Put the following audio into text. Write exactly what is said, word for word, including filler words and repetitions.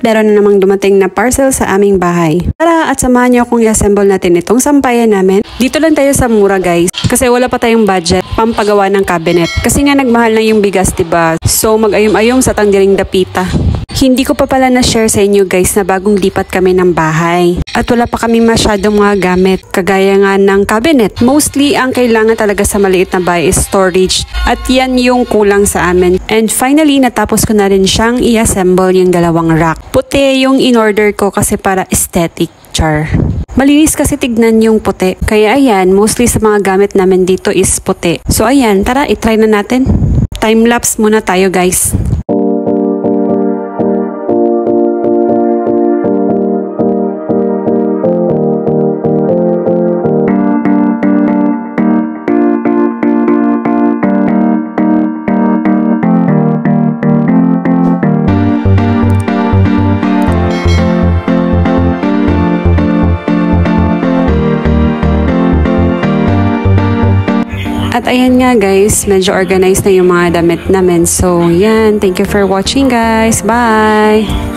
meron na namang dumating na parcel sa aming bahay. Tara at samahan niyo akong i-assemble natin itong sampayan namin. Dito lang tayo sa mura guys, kasi wala pa tayong budget pampagawa ng cabinet. Kasi nga nagmahal na yung bigas, diba? So mag-ayom-ayom sa tanggiling dapita. Hindi ko pa pala na-share sa inyo guys na bagong lipat kami ng bahay. At wala pa kami masyadong mga gamit, kagaya nga ng cabinet. Mostly, ang kailangan talaga sa maliit na bahay is storage. At yan yung kulang sa amin. And finally, natapos ko na rin siyang i-assemble yung dalawang rack. Puti yung in-order ko kasi para aesthetic, char. Malinis kasi tignan yung puti. Kaya ayan, mostly sa mga gamit namin dito is puti. So ayan, tara, itry na natin. Time-lapse muna tayo guys. At ayan nga guys, medyo organized na yung mga damit namin. So yan, thank you for watching guys. Bye!